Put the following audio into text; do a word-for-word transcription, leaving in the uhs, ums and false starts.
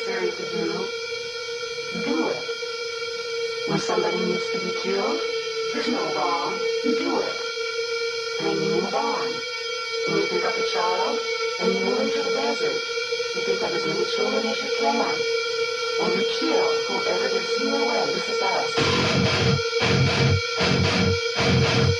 necessary to do, do it. When somebody needs to be killed, there's no wrong. You do it. And you move on. And you pick up a child, and you move into the desert. You pick up as many children as you can. And you kill whoever gets in your way. This is us.